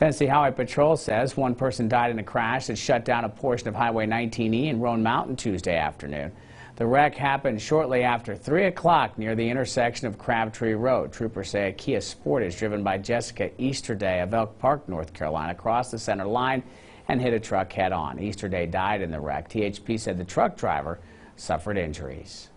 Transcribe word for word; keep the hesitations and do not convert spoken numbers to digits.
Tennessee Highway Patrol says one person died in a crash that shut down a portion of Highway nineteen E in Roan Mountain Tuesday afternoon. The wreck happened shortly after three o'clock near the intersection of Crabtree Road. Troopers say a Kia Sportage driven by Jessica Easterday of Elk Park, North Carolina, crossed the center line and hit a truck head-on. Easterday died in the wreck. T H P said the truck driver suffered injuries.